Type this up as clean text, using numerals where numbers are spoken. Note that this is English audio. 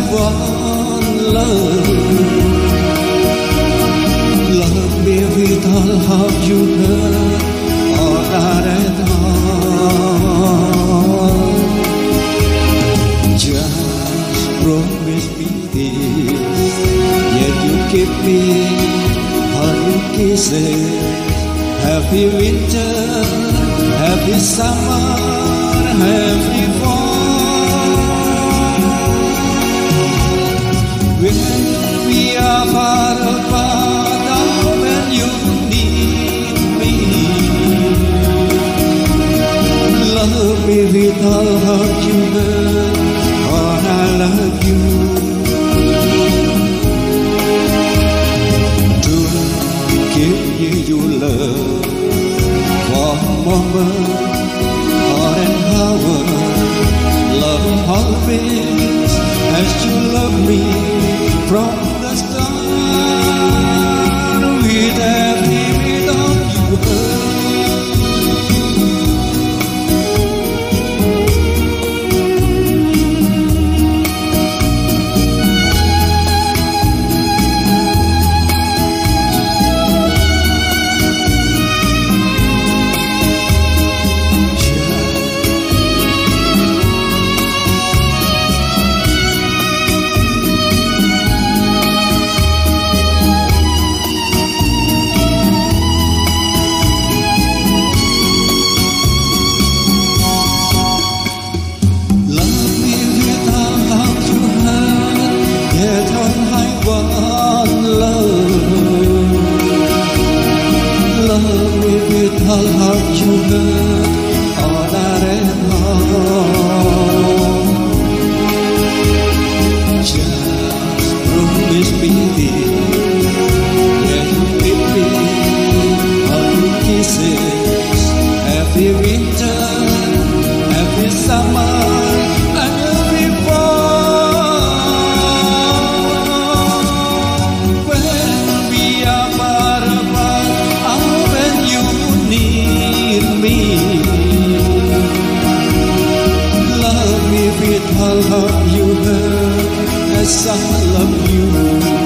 one love. Love me with all of you heard or not at all. Just promise me this, yet you give me all your kisses. Happy winter, happy summer, happy fall. When we are far apart, oh, when you need me, love me with all of you heard, or I love you. To give you your love for a moment or an hour. Love always as you love me from the start. With every rhythm you heard. All of you heard or not at all. Just promise me this, yeah, you give me all your kisses. Happy winter, happy summer, and happy fall. When we are far apart, oh, when you need me, love me with all of you heard as I love you.